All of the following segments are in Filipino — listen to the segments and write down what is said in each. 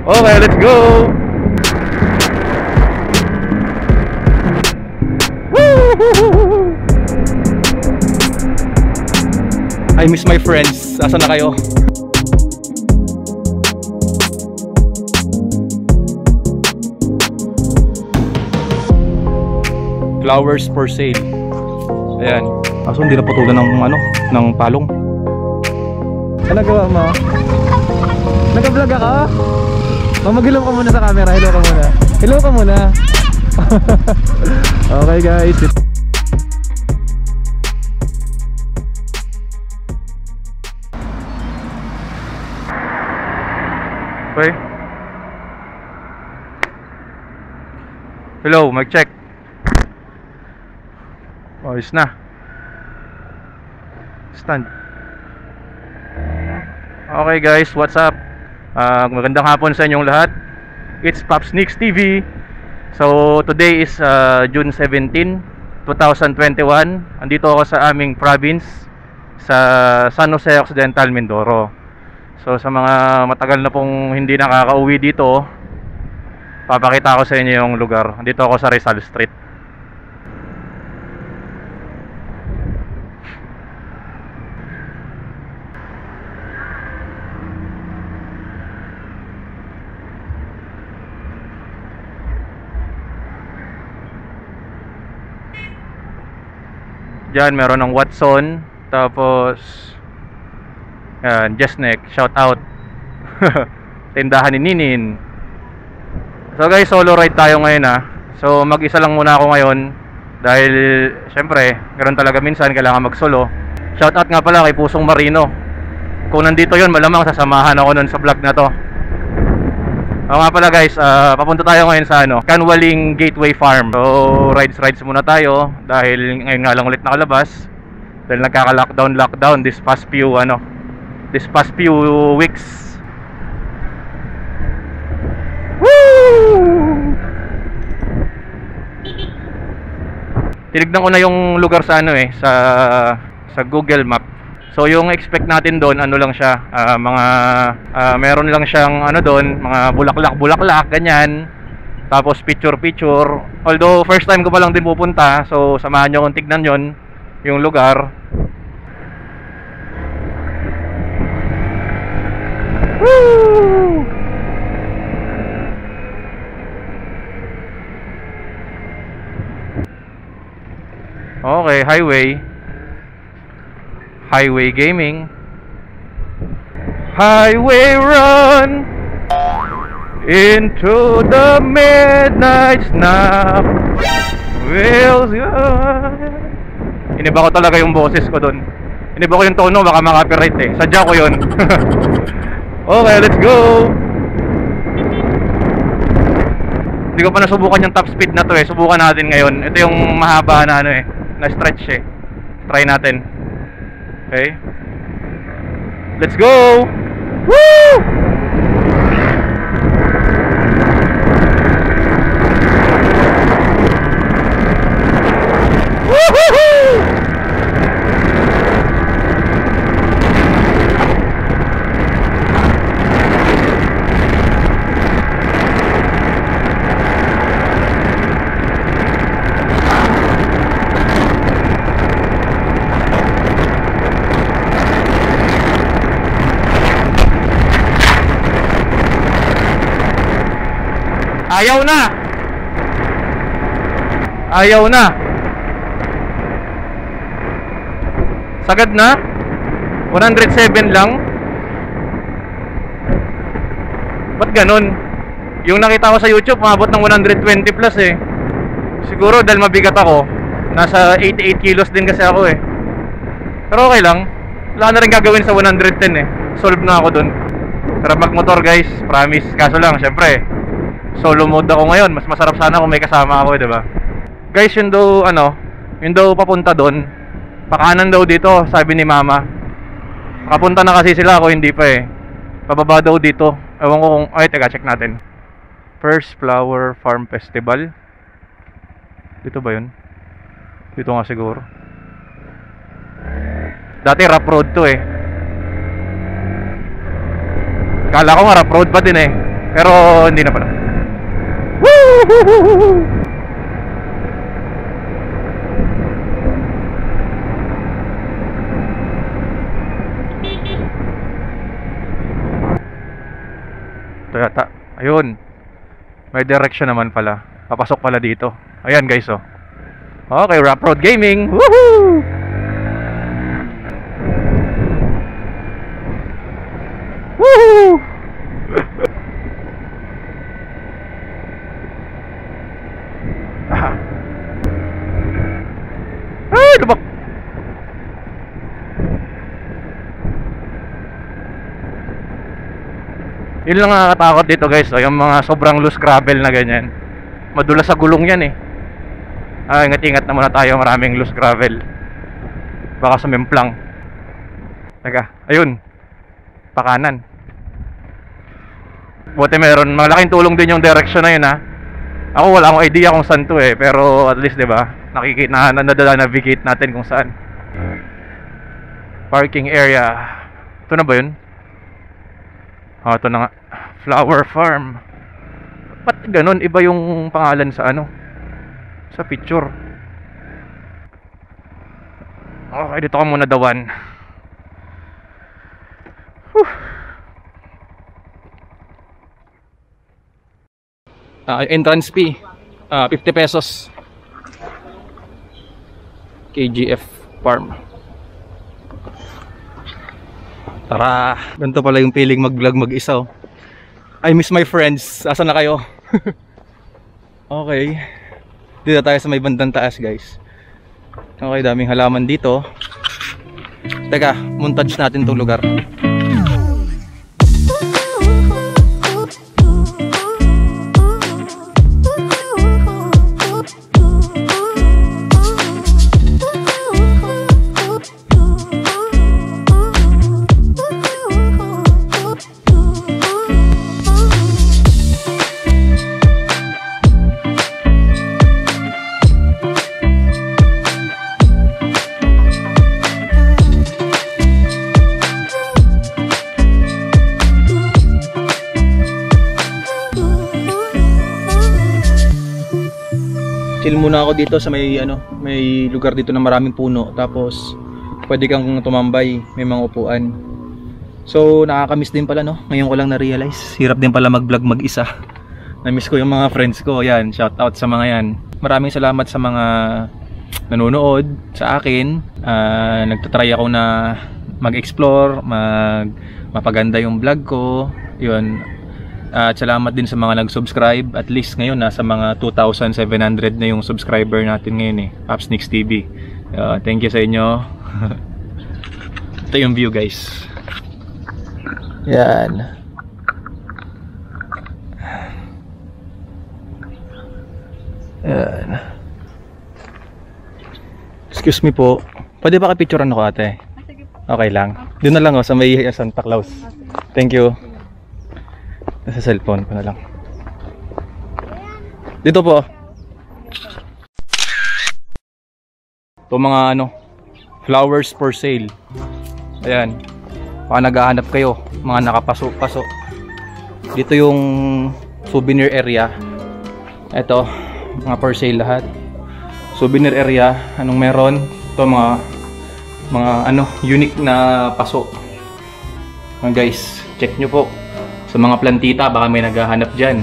Okay, let's go! Woo! I miss my friends. Asan na kayo? Flowers for sale. Ayan. Kaso hindi naputulan ng ng palong. Ano nagawa mo? Nag-vlog ako? Mag-hello ka muna sa camera. Hello ka muna. Hello ka muna. Okay guys. Okay. Hello, mic check. Ayos na. Stand. Okay guys, what's up? Magandang hapon sa inyong lahat. It's Pops Nicks TV. So today is June 17, 2021. Andito ako sa aming province, sa San Jose Occidental, Mindoro. So sa mga matagal na pong hindi nakakauwi dito, papakita ko sa inyo yung lugar. Andito ako sa Rizal Street. Diyan meron ng Watson, tapos yan, Jesnek, shout out. Tindahan ni Ninin. So guys, solo ride tayo ngayon So mag-isa lang muna ako ngayon dahil syempre, ganoon talaga minsan kailangan mag-solo. Shout out nga pala kay Pusong Marino. Kung nandito 'yon, malamang sasamahan ako nun sa vlog na to. Nga pala guys, papunta tayo ngayon sa Canwaling Gateway Farm. So rides muna tayo dahil ngayon nga lang ulit nakalabas dahil nagkaka-lockdown this past few weeks. Woo! Tinignan ko na yung lugar sa sa Google Map. So yung expect natin doon, lang siya, meron lang siyang doon, mga bulaklak, ganyan. Tapos picture. Although first time ko pa lang din pupunta, so samahan nyo kung tignan yon yung lugar. Woo! Okay, Highway Gaming. Highway run into the midnight snap. Wheels gone. Iniba ko talaga yung boses ko dun. Iniba ko yung tono, baka maka-copyright Sadya ko yun. Okay, let's go. Hindi ko pa nasubukan yung top speed na to Subukan natin ngayon. Ito yung mahaba na na stretch Try natin. Okay. Let's go. Woo! Woo-hoo-hoo! Ayaw na. Sagad na. 107 lang. Ba't ganun? Yung nakita ko sa YouTube, umabot ng 120 plus Siguro dahil mabigat ako. Nasa 88 kilos din kasi ako Pero okay lang. Wala na rin gagawin sa 110 Solve na ako dun. Sarap magmotor guys, promise. Kaso lang, syempre solo mode ako ngayon. Mas masarap sana kung may kasama ako diba? Guys, yun daw papunta doon. Pakanan daw dito, sabi ni mama. Nakapunta na kasi sila, ako hindi pa Pababa daw dito. Ewan ko kung, teka, check natin. First Flower Farm Festival. Dito ba yun? Dito nga siguro. Dati rough road to Kala ko nga rough road pa din Pero hindi na pala. Woo! Ito yata. Ayun. May direction naman pala. Papasok pala dito. Ayan guys, oh. Okay, Rap Road Gaming. Woohoo! Woohoo! Ay, lubak. Yun lang nakakatakot dito guys, oh, yung mga sobrang loose gravel na ganyan. Madulas sa gulong yan eh. Ingat-ingat na muna tayo, maraming loose gravel. Baka sumemplang. Teka, ayun. Pakanan. Buti meron, malaking tulong din yung direction na yun ha. Ako wala akong idea kung saan to eh, pero at least 'di ba? Nakikita navigate natin kung saan. Parking area. Ito na ba yun? Ito na nga. Flower Farm. Ba't ganun? Iba yung pangalan sa ano? Sa picture. Okay, dito ka muna dawan. Entrance fee 50 pesos. KGF Farm. Tara, ganito pala yung feeling mag-vlog mag-isa, oh. I miss my friends. Asan na kayo? Okay. Dito tayo sa may bandang taas, guys. Okay, daming halaman dito. Teka, montage natin tong lugar. Chill muna ako dito sa may lugar dito na maraming puno, tapos pwede kang tumambay, may mga upuan. So nakakamiss din pala, no? Ngayon ko lang na-realize, hirap din pala mag-vlog mag-isa. Na-miss ko yung mga friends ko. Yan, shout out sa mga yan. Maraming salamat sa mga nanonood sa akin. Nagtatry ako na mag-explore, mapaganda yung vlog ko. Yun. At salamat din sa mga nag-subscribe. At least ngayon nasa mga 2,700 na yung subscriber natin ngayon eh. Papsnicks TV. Thank you sa inyo. Ito yung view, guys. Yan. Yan. Excuse me po. Pwede ba ka-picturean ako, ate? Okay lang. Doon na lang, oh, sa may Santa Claus. Thank you. Sa cellphone ko na lang. Dito po. Ito mga flowers for sale. Ayan. Baka naghahanap kayo, mga nakapaso-paso. Dito yung souvenir area. Ito, mga for sale lahat. Souvenir area, anong meron? Ito mga unique na paso. Guys, check nyo po. Sa mga plantita, baka may naghahanap dyan.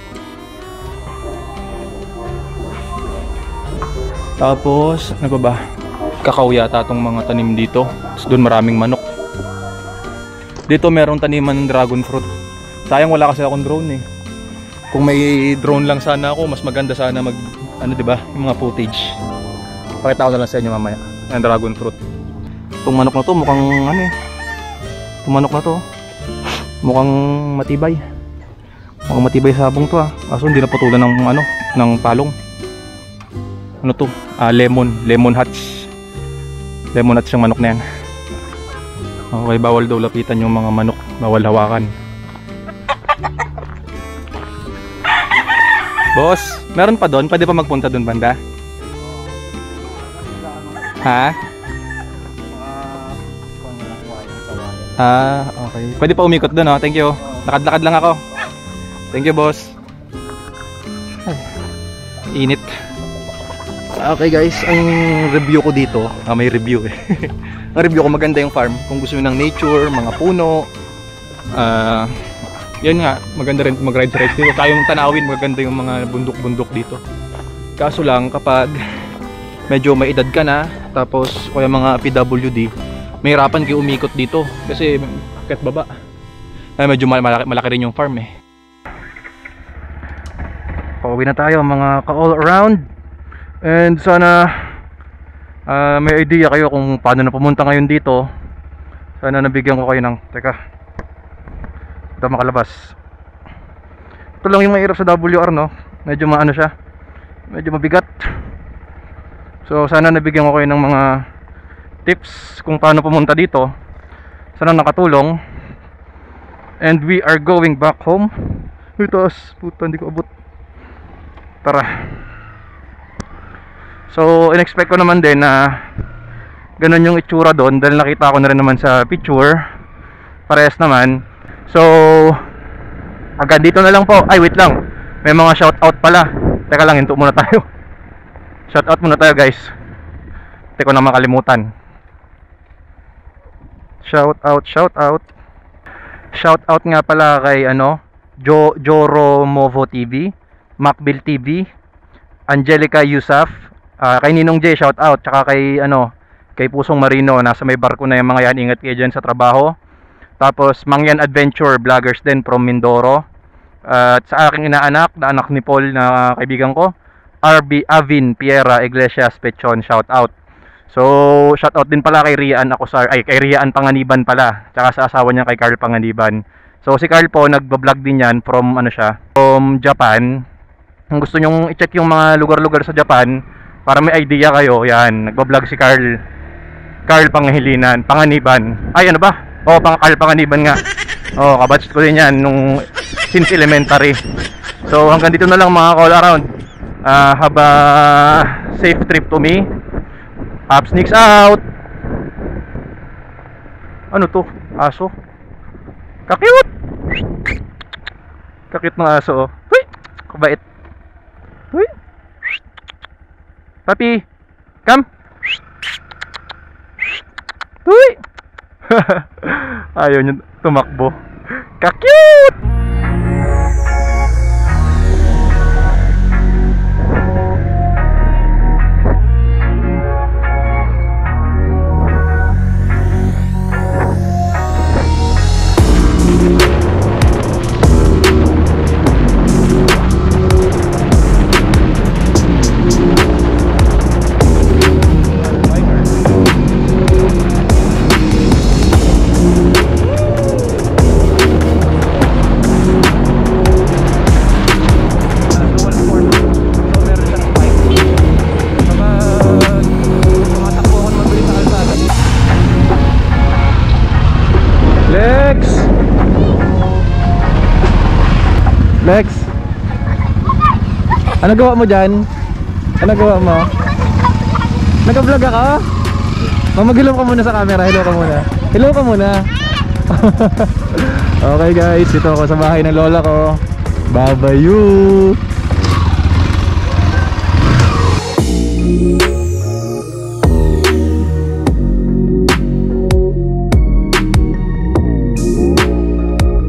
Tapos, ano ba? Kakao yata itong mga tanim dito. Tapos doon maraming manok. Dito merong taniman ng dragon fruit. Sayang wala kasi akong drone eh. Kung may drone lang sana ako, mas maganda sana diba? Yung mga footage. Pakita ko na lang sa inyo mamaya. Ang dragon fruit. Itong manok na to, mukhang itong manok na to, mukhang matibay. Mukhang matibay sabong to ah. Kaso hindi na putulan ng palong. Ano to? Lemon hatch. Lemon hatch yung manok na yan. Okay, bawal daw lapitan yung mga manok. Bawal hawakan. Boss, meron pa doon? Pwede pa magpunta doon banda? Ha? Okay. Pwede pa umikot doon, oh. Thank you. Lakad-lakad lang ako. Thank you, boss. Ay, init. Okay guys, ang review ko dito, may review eh. Ang review ko, maganda yung farm. Kung gusto nyo ng nature, mga puno, yan nga, maganda rin mag-ride-ride dito. Tayong tanawin, maganda yung mga bundok-bundok dito. Kaso lang, kapag medyo may edad ka na, tapos kaya mga PWD, mahirapan kayo umikot dito. Kasi kahit baba, medyo malaki rin yung farm eh. Pauwi na tayo mga ka-all around. And sana may idea kayo kung paano na pumunta ngayon dito. Sana nabigyan ko kayo ng teka, ito makalabas. Ito lang yung mahirap sa WR, no? Medyo maano siya, medyo mabigat. So sana nabigyan ko kayo ng mga tips kung paano pumunta dito. Sana nakatulong. And we are going back home. Ito, puta, hindi ko abot. Tara. So, in-expect ko naman din na ganun yung itsura doon dahil nakita ko na rin naman sa picture. Parehas naman. So, hanggang dito na lang po. Ay, wait lang. May mga shoutout pala. Teka lang, hinto muna tayo. Shoutout muna tayo, guys. Hindi ko na makalimutan. Shoutout. Shoutout nga pala kay Joro Movo TV, Macbill TV, Angelica Yusuf, kay Ninong J, shout out, tsaka kay Pusong Marino, nasa may barko na yung mga yan, ingat kayo dyan sa trabaho. Tapos Mangyan Adventure Vloggers din from Mindoro. At sa aking inaanak, na anak ni Paul na kaibigan ko, RB Avin Piera Iglesias Pechon, shout out. So shout out din pala kay Rian kay Rian Panganiban pala, tsaka sa asawa niya kay Carl Panganiban. So si Carl po nagba-vlog din yan from from Japan. Kung gusto nyong i-check yung mga lugar-lugar sa Japan para may idea kayo, yan, nagba-vlog si Carl Panganiban. Ay, ano ba? Carl Panganiban nga. Kabatch ko din yan nung since elementary. So hanggang dito na lang mga call around. Have a safe trip to me. Sneaks out. Ano to? Aso. Kakute. Kakute ng aso, oh. Huy! Kabait. Huy! Papi, come. Huy! Ayaw niya tumakbo. Kakute! Lex, ano gawa mo dyan? Ano gawa mo? Nag-vlog ako? Mag-hello ka muna sa camera. Hello ka muna. Hello ka muna. Okay guys, ito ako sa bahay ng lola ko. Bye bye you.